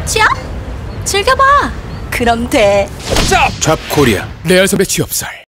취업? 즐겨봐. 그럼 돼. 잡코리아 레알 선배 취업설.